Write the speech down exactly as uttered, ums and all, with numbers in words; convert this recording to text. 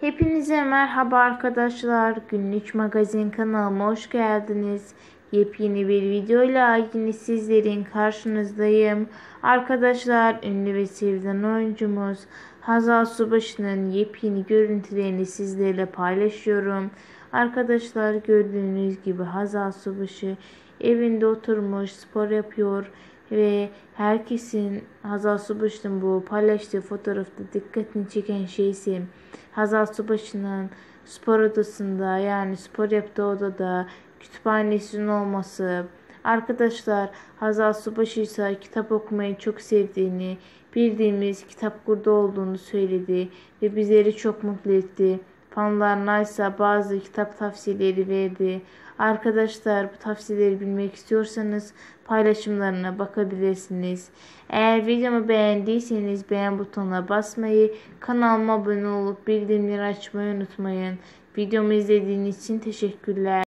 Hepinize merhaba arkadaşlar. Günlük Magazin kanalıma hoş geldiniz. Yepyeni bir videoyla yine sizlerin karşınızdayım. Arkadaşlar, ünlü ve sevilen oyuncumuz Hazal Subaşı'nın yepyeni görüntülerini sizlerle paylaşıyorum. Arkadaşlar, gördüğünüz gibi Hazal Subaşı evinde oturmuş spor yapıyor ve herkesin Hazal Subaşı'nın bu paylaştığı fotoğrafta dikkatini çeken şey ise Hazal Subaşı'nın spor odasında, yani spor yaptığı odada kütüphanesinin olması. Arkadaşlar, Hazal Subaşı ise kitap okumayı çok sevdiğini, bildiğimiz kitap kurdu olduğunu söyledi ve bizleri çok mutlu etti. Fanlarına ise bazı kitap tavsiyeleri verdi. Arkadaşlar, bu tavsiyeleri bilmek istiyorsanız paylaşımlarına bakabilirsiniz. Eğer videomu beğendiyseniz beğen butonuna basmayı, kanalıma abone olup bildirimleri açmayı unutmayın. Videomu izlediğiniz için teşekkürler.